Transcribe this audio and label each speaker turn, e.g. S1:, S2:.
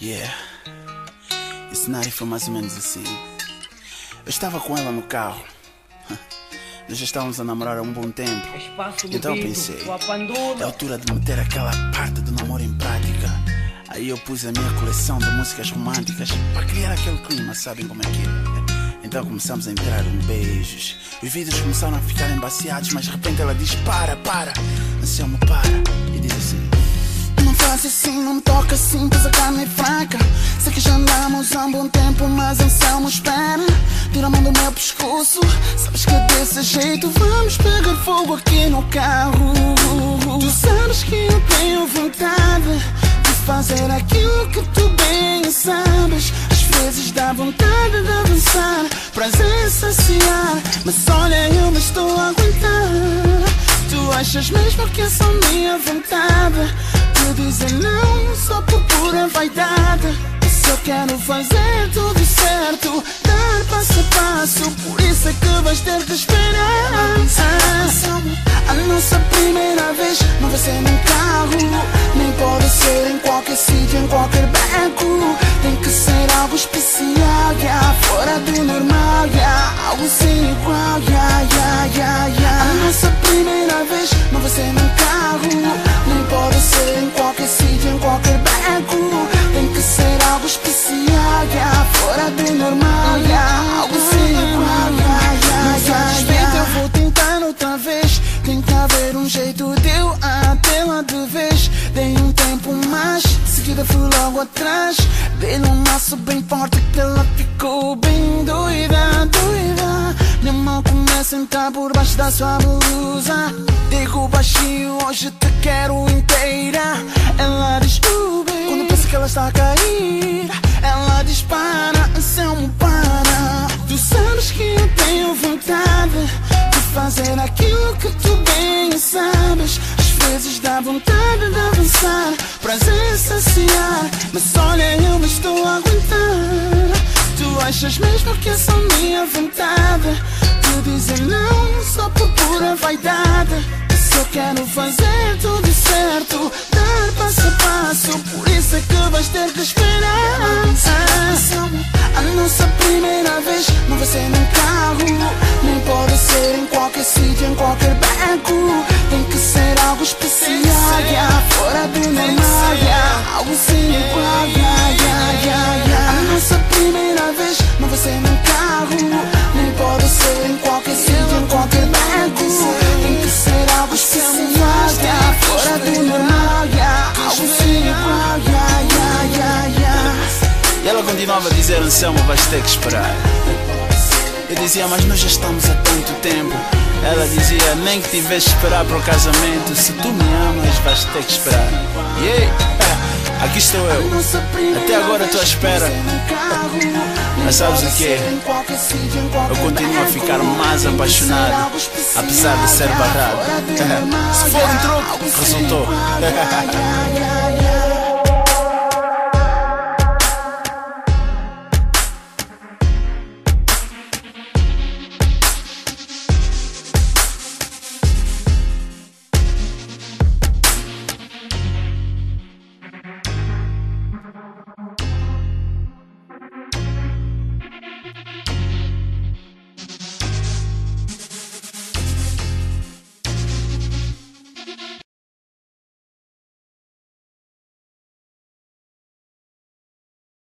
S1: Yeah, esse cenário foi mais ou menos assim. Eu estava com ela no carro. Nós já estávamos a namorar há um bom tempo. Então eu pensei, é a altura de meter aquela parte do namoro em prática. Aí eu pus a minha coleção de músicas românticas para criar aquele clima, sabem como é que é? Então começamos a entrar em beijos. Os vidros começaram a ficar embaciados, mas de repente ela diz: para. Anselmo, para. E diz assim: não faz assim, não me toca assim, pois a carne é fraca. Sei que já andamos há um bom tempo, mas Anselmo espera. Tira a mão do meu pescoço, sabes que desse jeito vamos pegar fogo aqui no carro. Tu sabes que eu tenho vontade de fazer aquilo que tu bem sabes. Às vezes dá vontade de avançar, prazer saciar, mas olha, eu não estou a aguentar. Tu achas mesmo que é só minha vontade de dizer não só por pura vaidade? Se eu quero fazer tudo certo, dar passo a passo, por isso é que vais ter que esperar. A nossa primeira vez não vai ser num carro, nem pode ser em qualquer sítio, em qualquer beco. Tem que ser algo especial, yeah, fora do normal, yeah, algo sem igual, yeah. A nossa primeira vez não vai ser num carro, nem pode ser em qualquer sítio, em qualquer beco. Tem que ser algo especial, yeah, fora do normal, yeah, algo sem igual, yeah. Eu vou tentar outra vez, tem que haver um jeito de eu até lá de vez. Dei um tempo mais, seguida fui logo atrás. Dei-lhe um laço bem forte que ela ficou bem doida. Minha mão começa a entrar por baixo da sua blusa. Digo baixinho, hoje te quero inteira. Ela diz bem, quando pensa que ela está a cair, ela dispara, Anselmo, para. Tu sabes que eu tenho vontade de fazer aquilo que tu bem sabes. Às vezes dá vontade de avançar, prazer saciar, mas olha, eu não estou a aguentar. Tu achas mesmo que é só minha vontade de dizer não só por pura vaidade? Se eu quero fazer tudo certo, dar passo a passo, por isso é que vais ter que esperar. A nossa primeira vez não vai ser num carro, nem pode ser em qualquer sítio, em qualquer beco. Tem que ser algo especial, yeah, fora do normal, yeah, algo sem igual, yeah. A nossa primeira vez não vai ser num carro, nem pode ser em qualquer sítio, em qualquer beco. Tem que ser algo especial, yeah, fora do normal, yeah, algo sem igual, yeah. E ela continuava a dizer: Anselmo, vais ter que esperar. Eu dizia: mas nós já estamos há tanto tempo. Ela dizia: nem que tivesse de esperar para o casamento. Se tu me amas, vais ter que esperar. Aqui estou eu, até agora estou à espera. Mas sabes o que é? Eu continuo a ficar mais apaixonado, apesar de ser barrado. Se for um troco, resultou.